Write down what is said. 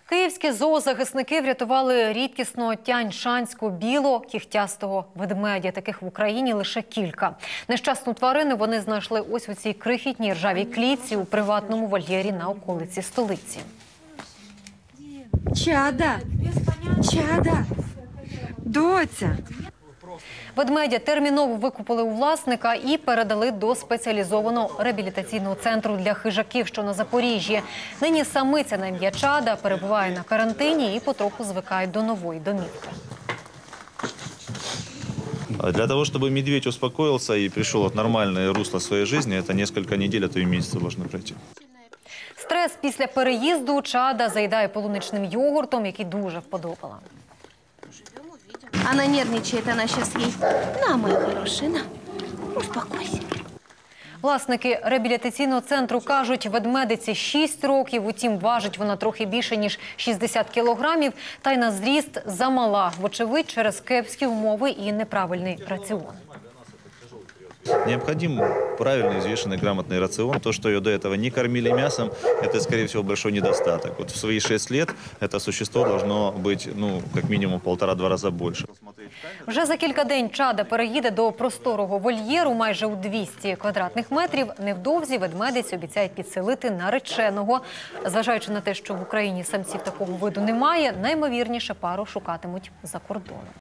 Київські зоозахисники врятували рідкісного тянь-шанського біло-кігтястого ведмедя. Таких в Україні лише кілька. Нещасну тварину вони знайшли ось у цій крихітній ржавій клітці у приватному вольєрі на околиці столиці. Чада! Чада! Доця! Ведмедя терміново викупили у власника і передали до спеціалізованого реабілітаційного центру для хижаків, що на Запоріжжі. Нині самиця на ім'я Чада перебуває на карантині і потроху звикає до нової домівки. Для того, чтобы медведь успокоился и пришел в нормальное русло своей жизни, это несколько недель, а то и месяцев должно пройти. Стрес після переїзду Чада заїдає полуничним йогуртом, який дуже вподобала. Она нервничает, она сейчас ей. На, моя хорошая, на, успокойся. Власники реабілітаційного центру кажуть, ведмедиці 6 років, утім важить вона трохи більше, ніж 60 кілограмів, та й на зріст замала, вочевидь, через кепські умови і неправильний раціон. Необходим правильный, взвешенный, грамотный рацион. То, что ее до этого не кормили мясом, это, скорее всего, большой недостаток. Вот в свои 6 лет это существо должно быть, как минимум, 1,5-2 раза больше. Вже за кілька день Чада переїде до просторого вольєру майже у 200 квадратних метрів. Невдовзі ведмедиць обіцяють підселити нареченого. Зважаючи на те, що в Україні самців такого виду немає, наймовірніше пару шукатимуть за кордоном.